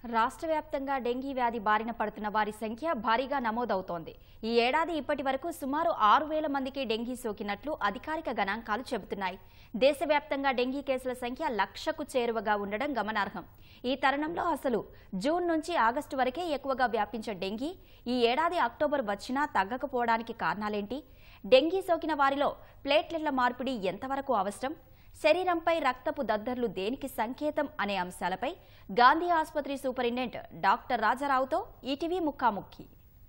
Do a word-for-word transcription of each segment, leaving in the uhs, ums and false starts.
రాష్ట్ర వ్యాప్తంగా డెంగీ వ్యాధి బారిన పడుతున్న వారి సంఖ్య భారీగా నమోదవుతోంది. ఈ ఏడాది ఇప్పటి వరకు సుమారు ఆరు వేల మందికి డెంగీ సోకినట్లు అధికారిక గణాంకాలు చెబుతున్నాయి. దేశవ్యాప్తంగా డెంగీ కేసుల సంఖ్య లక్షకు చేరువగా ఉండడం గమనార్హం. ఈ తరుణంలో అసలు జూన్ నుంచి ఆగస్టు వరకే ఎక్కువగా వ్యాపించే డెంగీ ఈ ఏడాది అక్టోబర్ వచ్చినా తగ్గకపోవడానికి కారణాలేంటి? డెంగీ సోకిన వారిలో ప్లేట్లెట్ల మార్పిడి ఎంతవరకు అవసరం? శరీరంపై రక్తపు దద్దర్లు దేనికి సంకేతం అనే అంశాలపై గాంధీ ఆసుపత్రి సూపరింటెండెంట్ డాక్టర్ రాజారావుతో ఈటీవీ ముఖాముఖి.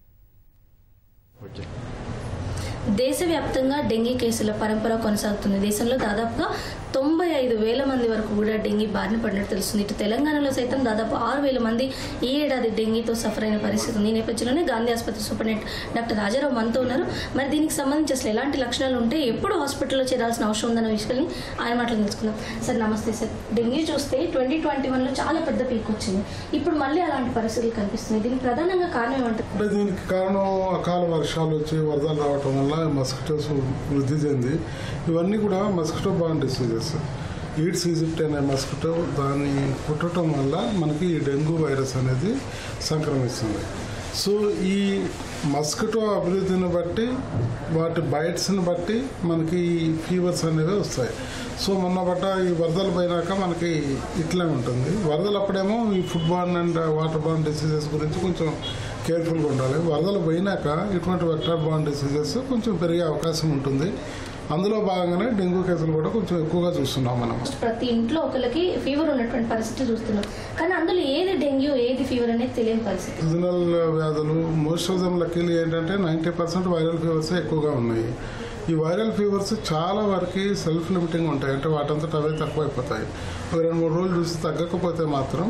దేశవ్యాప్తంగా డెంగీ కేసుల పరంపర కొనసాగుతుంది. దేశంలో దాదాపుగా తొంభై ఐదు వేల మంది వరకు కూడా డెంగీ బారిన పడినట్టు తెలుస్తుంది. ఇటు తెలంగాణలో సైతం దాదాపు ఆరు వేల మంది ఈ ఏడాది డెంగీతో సఫర్ అయిన పరిస్థితి ఉంది. ఈ నేపథ్యంలోనే గాంధీ ఆసుపత్రి సూపరింటెండెంట్ డాక్టర్ రాజారావు మనతో ఉన్నారు. మరి దీనికి సంబంధించి అసలు ఎలాంటి లక్షణాలు ఉంటే ఎప్పుడు హాస్పిటల్లో చేరాల్సిన అవసరం ఉందన్న విషయాన్ని ఆయన మాటలు తెలుసుకుందాం. సార్ నమస్తే సార్. డెంగీ చూస్తే ట్వంటీ ట్వంటీ వన్ లో చాలా పెద్ద పీక్ వచ్చింది. ఇప్పుడు మళ్ళీ అలాంటి పరిస్థితులు కనిపిస్తున్నాయి. దీనికి ప్రధానంగా కారణం ఏమంటారు? దీనికి కారణం అకాల వర్షాలు వచ్చి వరదలు రావటం వల్ల మస్కిటోస్ వృద్ధి చెంది ఇవన్నీ కూడా mosquito borne diseases. Aedes aegypti అనే మస్కిటో దాన్ని కుట్టడం వల్ల మనకి ఈ డెంగ్యూ వైరస్ అనేది సంక్రమిస్తుంది. సో ఈ మస్కిటో అభివృద్ధిని బట్టి వాటి బైట్స్ని బట్టి మనకి ఫీవర్స్ అనేవి వస్తాయి. సో మొన్న బట్ట ఈ వరదలు పోయినాక మనకి ఇట్లే ఉంటుంది. వరదలు అప్పుడేమో ఈ food borne and water borne diseases గురించి కొంచెం కేర్ఫుల్గా ఉండాలి. వరదలు పోయినాక ఇటువంటి వెక్టర్ బార్న్ డిసీజెస్ కొంచెం పెరిగే అవకాశం ఉంటుంది. అందులో భాగంగానే డెంగ్యూ కేసులు కూడా కొంచెం ఎక్కువగా చూస్తున్నాం మనం. ప్రతి ఇంట్లో ఒకరికి ఫీవర్ ఉన్నటువంటి పరిస్థితి చూస్తున్నాం. కానీ అందులో ఏది డెంగ్యూ ఏది ఫీవర్ అనేది తెలియని పరిస్థితి. సీజనల్ వ్యాధులు మోస్ట్ ఆఫ్ దెమ్ లక్కీలీ ఏంటంటే నైంటీ పర్సెంట్ వైరల్ ఫీవర్స్ ఎక్కువగా ఉన్నాయి. ఈ వైరల్ ఫీవర్స్ చాలా వరకు సెల్ఫ్ లిమిటింగ్ ఉంటాయి. అంటే వాటంతట అవే తక్కువ అయిపోతాయి. ఒక రెండు మూడు రోజులు చూసి తగ్గకపోతే మాత్రం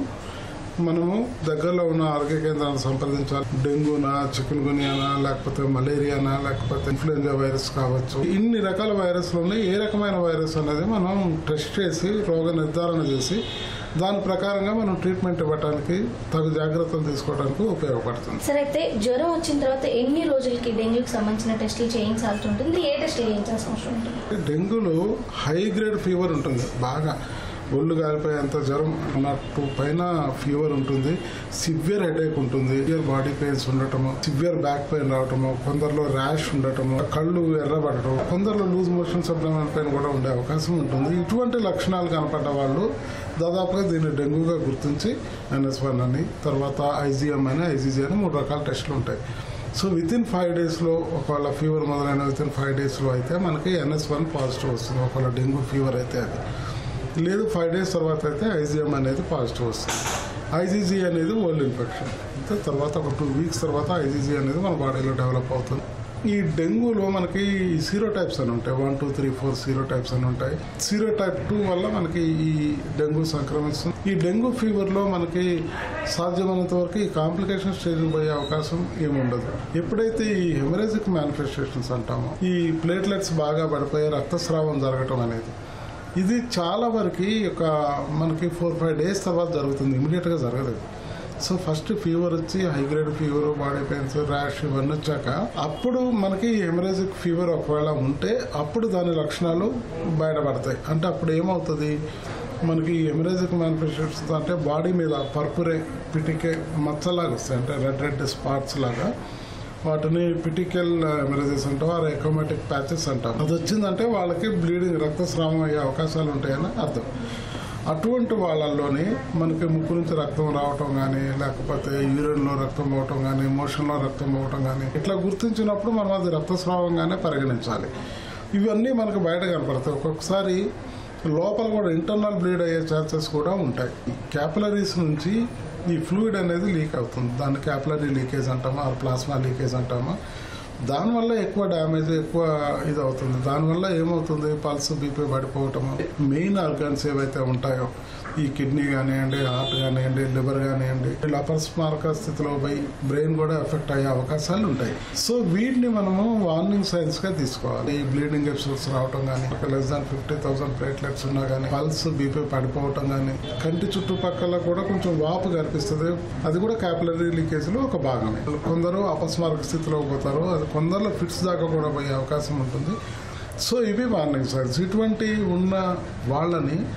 మనము దగ్గరలో ఉన్న ఆరోగ్య కేంద్రాలను సంప్రదించాలి. డెంగ్యూనా, చికెన్ గునియానా, లేకపోతే మలేరియానా, లేకపోతే ఇన్ఫ్లుయెంజా వైరస్ కావచ్చు. ఇన్ని రకాల వైరస్లు ఉన్నాయి. ఏ రకమైన వైరస్ అనేది మనం టెస్ట్ చేసి రోగ నిర్ధారణ చేసి దాని ప్రకారంగా మనం ట్రీట్మెంట్ ఇవ్వడానికి తగు జాగ్రత్తలు తీసుకోవడానికి ఉపయోగపడుతుంది. సరే, అయితే జ్వరం వచ్చిన తర్వాత ఎన్ని రోజులకి డెంగ్యూకి సంబంధించిన టెస్టులు చేయించాల్సి ఉంటుంది? ఏ టెస్టులు చేయించాల్సిన అవసరం ఉంటుంది? డెంగ్యూలో హై గ్రేడ్ ఫీవర్ ఉంటుంది. బాగా ఒళ్ళు కాలిపోయేంత జ్వరం ఉన్నట్టు పైన ఫీవర్ ఉంటుంది. సివియర్ హెడేక్ ఉంటుంది. సివియర్ బాడీ పెయిన్స్ ఉండటము, సివియర్ బ్యాక్ పెయిన్ రావటము, కొందరిలో ర్యాష్ ఉండటము, కళ్ళు ఎర్రబడటం, కొందరిలో లూజ్ మోషన్స్ అబ్డామినల్ పెయిన్ కూడా ఉండే అవకాశం ఉంటుంది. ఇటువంటి లక్షణాలు కనపడ్డ వాళ్ళు దాదాపుగా దీన్ని డెంగ్యూగా గుర్తించి ఎన్ఎస్ వన్ అని, తర్వాత ఐజీఎం అని, ఐజీజీ అని మూడు రకాల టెస్టులు ఉంటాయి. సో విత్ ఇన్ ఫైవ్ డేస్లో ఒకవేళ ఫీవర్ మొదలైన విత్ ఇన్ ఫైవ్ డేస్లో అయితే మనకి ఎన్ఎస్ వన్ పాజిటివ్ వస్తుంది. ఒకవేళ డెంగ్యూ ఫీవర్ అయితే అది లేదు. ఫైవ్ డేస్ తర్వాత అయితే ఐజీఎం అనేది పాజిటివ్ వస్తుంది. ఐజీజీ అనేది ఓల్డ్ ఇన్ఫెక్షన్. అయితే తర్వాత ఒక టూ వీక్స్ తర్వాత ఐజీజీ అనేది మన బాడీలో డెవలప్ అవుతుంది. ఈ డెంగ్యూలో మనకి సీరో టైప్స్ అని ఉంటాయి. One two three four sero types అని ఉంటాయి. సీరో టైప్ టూ వల్ల మనకి ఈ డెంగ్యూ సంక్రమిస్తుంది. ఈ డెంగ్యూ ఫీవర్లో మనకి సాధ్యమైనంత వరకు ఈ కాంప్లికేషన్ స్టేజ్కి పోయే అవకాశం ఏముండదు. ఎప్పుడైతే ఈ హెమరేజిక్ మేనిఫెస్టేషన్స్ అంటామో, ఈ ప్లేట్లెట్స్ బాగా పడిపోయే రక్తస్రావం జరగటం అనేది ఇది చాలా వరకు ఒక మనకి ఫోర్ ఫైవ్ డేస్ తర్వాత జరుగుతుంది. ఇమీడియట్గా జరగదు. సో ఫస్ట్ ఫీవర్ వచ్చి high grade fever, body pains, rash ఇవన్నీ వచ్చాక అప్పుడు మనకి హెమరేజిక్ ఫీవర్ ఒకవేళ ఉంటే అప్పుడు దాని లక్షణాలు బయటపడతాయి. అంటే అప్పుడు ఏమవుతుంది, మనకి హెమరేజిక్ మేనిఫెస్టేషన్స్ అంటే బాడీ మీద పర్పురే పిటికే మచ్చలాగా వస్తాయి. అంటే రెడ్ రెడ్ స్పాట్స్ లాగా వాటిని పిటికల్ హెమరేజెస్ అంటాం, ఆ ఎకోమాటిక్ ప్యాచెస్ అంటాం. అది వచ్చిందంటే వాళ్ళకి బ్లీడింగ్ రక్తస్రావం అయ్యే అవకాశాలు ఉంటాయని అర్థం. అటువంటి వాళ్ళల్లోని మనకి ముక్కు నుంచి రక్తం రావటం కానీ, లేకపోతే యూరిన్లో రక్తం పోవటం కానీ, మోషన్లో రక్తం పోవటం కానీ ఇట్లా గుర్తించినప్పుడు మనం అది రక్తస్రావంగానే పరిగణించాలి. ఇవన్నీ మనకు బయట కనపడతాయి. ఒక్కొక్కసారి లోపల కూడా ఇంటర్నల్ బ్లీడ్ అయ్యే ఛాన్సెస్ కూడా ఉంటాయి. క్యాపిలరీస్ నుంచి ఈ ఫ్లూయిడ్ అనేది లీక్ అవుతుంది. దాన్ని క్యాపిలరీ లీకేజ్ అంటామా, ఆర్ ప్లాస్మా లీకేజ్ అంటామా. దానివల్ల ఎక్కువ డ్యామేజ్ ఎక్కువ ఇది అవుతుంది. దానివల్ల ఏమవుతుంది, పల్స్ బీపీ పడిపోవటము. మెయిన్ ఆర్గాన్స్ ఏవైతే ఉంటాయో ఈ కిడ్నీ కానివ్వండి, హార్ట్ కానివ్వండి, లివర్ కానివ్వండి, వీళ్ళు అపస్మారక స్థితిలో పోయి బ్రెయిన్ కూడా ఎఫెక్ట్ అయ్యే అవకాశాలు ఉంటాయి. సో వీటిని మనము వార్నింగ్ సైన్స్ గా తీసుకోవాలి. ఈ బ్లీడింగ్ ఎపిసోడ్స్ రావటం కానీ, less than fifty thousand platelets ఉన్నా కానీ, పల్స్ బీపీ పడిపోవటం కానీ, కంటి చుట్టుపక్కల కూడా కొంచెం వాపు కనిపిస్తుంది. అది కూడా క్యాపిలరీ లీకేజ్ లో ఒక భాగమే. కొందరు అపస్మారక స్థితిలో పోతారు. అది కొందరిలో ఫిట్స్ దాకా కూడా పోయే అవకాశం ఉంటుంది. సో ఇవి వార్నింగ్ సైన్స్. ఇటువంటి ఉన్న వాళ్ళని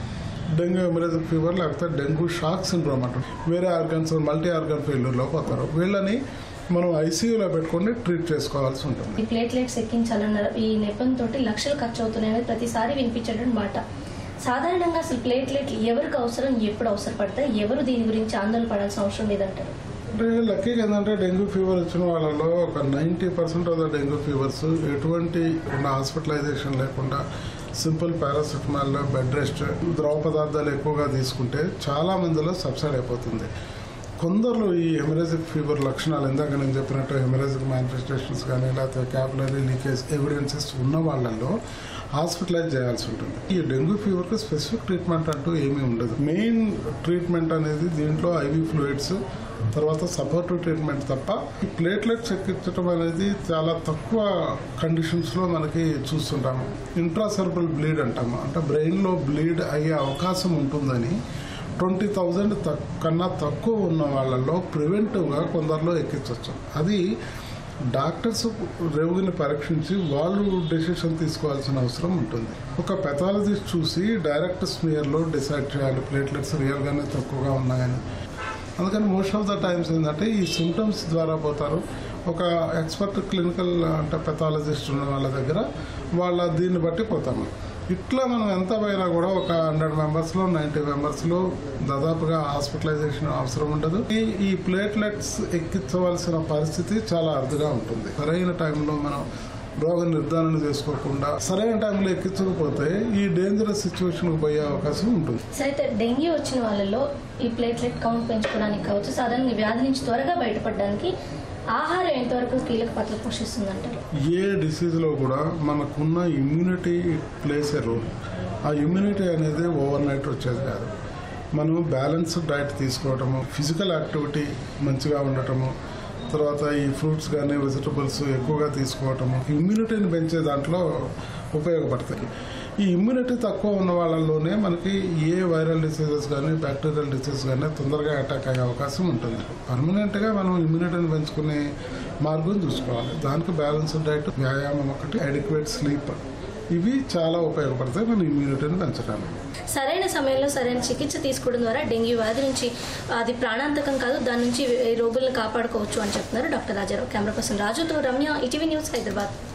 డెంగ్యూ హెమరేజిక్ ఫీవర్ లేకపోతే డెంగ్యూ షాక్ సిండ్రోమ్ అంటారు. వేరే ఆర్గన్స్ మల్టీ ఆర్గన్ ఫెయిల్యూర్లో పోతారు. వీళ్ళని మనం ఐసీయూలో పెట్టుకొని ట్రీట్ చేసుకోవాల్సి ఉంటుంది. ఈ ప్లేట్లెట్స్ ఎక్కించాలన్నారు ఈ నెపంతో లక్షలు ఖర్చు అవుతున్నాయని ప్రతిసారి వినిపించడం మాట. సాధారణంగా అసలు ప్లేట్లెట్లు ఎవరికి అవసరం, ఎప్పుడు అవసరపడతాయి, ఎవరు దీని గురించి ఆందోళన పడాల్సిన అవసరం లేదంటారు? అంటే లక్కీగా ఏంటంటే డెంగ్యూ ఫీవర్ వచ్చిన వాళ్ళలో ఒక ninety percent of the dengue fevers ఎటువంటి హాస్పిటలైజేషన్ లేకుండా సింపుల్ పారాసిటమాల్, బెడ్ రెస్ట్, ద్రవ పదార్థాలు ఎక్కువగా తీసుకుంటే చాలా మందిలో సబ్సైడ్ అయిపోతుంది. కొందరు ఈ హెమరేజిక్ ఫీవర్ లక్షణాలు ఇందాక నేను చెప్పినట్టు హెమరేజిక్ మేనిఫెస్టేషన్స్ కానీ లేకపోతే క్యాపిలరీ లీకేజ్ ఎవిడెన్సెస్ ఉన్న వాళ్ళల్లో హాస్పిటలైజ్ చేయాల్సి ఉంటుంది. ఈ డెంగ్యూ ఫీవర్కి స్పెసిఫిక్ ట్రీట్మెంట్ అంటూ ఏమీ ఉండదు. మెయిన్ ట్రీట్మెంట్ అనేది దీంట్లో ఐవీ ఫ్లూయిడ్స్, తర్వాత సపోర్టివ్ ట్రీట్మెంట్ తప్ప ఈ ప్లేట్లెట్స్ ఎక్కించడం అనేది చాలా తక్కువ కండిషన్స్లో మనకి చూస్తుంటాము. ఇంట్రాసెర్బల్ బ్లీడ్ అంటాము, అంటే బ్రెయిన్లో బ్లీడ్ అయ్యే అవకాశం ఉంటుందని ట్వంటీ థౌజండ్ కన్నా తక్కువ ఉన్న వాళ్ళల్లో ప్రివెంటివ్గా కొందరిలో ఎక్కించవచ్చు. అది డాక్టర్స్ రోగిని పరీక్షించి వాళ్ళు డెసిషన్ తీసుకోవాల్సిన అవసరం ఉంటుంది. ఒక పెథాలజిస్ట్ చూసి డైరెక్ట్ స్మియర్లో డిసైడ్ చేయాలి ప్లేట్లెట్స్ రియల్గానే తక్కువగా ఉన్నాయని. అందుకని మోస్ట్ ఆఫ్ ద టైమ్స్ ఏంటంటే ఈ సిమ్టమ్స్ ద్వారా పోతారు. ఒక ఎక్స్పర్ట్ క్లినికల్ అంటే పెథాలజిస్ట్ ఉన్న వాళ్ళ దగ్గర వాళ్ళ దీన్ని బట్టి పోతాము. ఇట్లా మనం ఎంత పోయినా కూడా ఒక హండ్రెడ్ మెంబర్స్లో నైంటీ మెంబర్స్లో దాదాపుగా హాస్పిటలైజేషన్ అవసరం ఉండదు. ఈ ఈ ప్లేట్లెట్స్ ఎక్కించవలసిన పరిస్థితి చాలా అరుదుగా ఉంటుంది. సరైన టైంలో మనం రోగ నిర్ధారణ చేసుకోకుండా సరైన టైంలో ఎక్కించకపోతే ఈ డేంజరస్ సిచ్యువేషన్కి పోయే అవకాశం ఉంటుంది. అయితే డెంగ్యూ వచ్చిన వాళ్ళలో ఈ ప్లేట్లెట్ కౌంట్ పెంచుకోవడానికి కావచ్చు, సాధారణ వ్యాధి నుంచి త్వరగా బయటపడడానికి ఆహారం ఎంతవరకు కీలక పాత్ర పోషిస్తుందంటారు? ఏ డిసీజ్లో కూడా మనకున్న ఇమ్యూనిటీ ప్లేస్ ఏ రోల్. ఆ ఇమ్యూనిటీ అనేది ఓవర్ నైట్ వచ్చేది కాదు. మనం బ్యాలెన్స్డ్ డైట్ తీసుకోవటము, ఫిజికల్ యాక్టివిటీ మంచిగా ఉండటము, తర్వాత ఈ ఫ్రూట్స్ కానీ వెజిటబుల్స్ ఎక్కువగా తీసుకోవటము ఇమ్యూనిటీని పెంచే దాంట్లో ఉపయోగపడతాయి. ఈ ఇమ్యూనిటీ తక్కువ ఉన్న వాళ్ళలోనే మనకి ఏ వైరల్ డిసీజెస్ కానీ బ్యాక్టీరియల్ డిసీజెస్ కానీ తొందరగా అటాక్ అయ్యే అవకాశం ఉంటుంది. పర్మనెంట్గా మనం ఇమ్యూనిటీని పెంచుకునే మార్గం చూసుకోవాలి. దానికి బ్యాలెన్స్డ్ డైట్, వ్యాయామం ఒకటి, అడిక్వేట్ స్లీప్, ఇవి చాలా ఉపయోగపడతాయి మన ఇమ్యూనిటీని పెంచడానికి. సరైన సమయంలో సరైన చికిత్స తీసుకోవడం ద్వారా డెంగ్యూ వ్యాధి నుంచి అది ప్రాణాంతకం కాదు, దాని నుంచి రోగులను కాపాడుకోవచ్చు అని చెప్తున్నారు డాక్టర్ రాజారావు. కెమెరా పర్సన్ రాజుతో రమ్య, ఈటీవీ న్యూస్, హైదరాబాద్.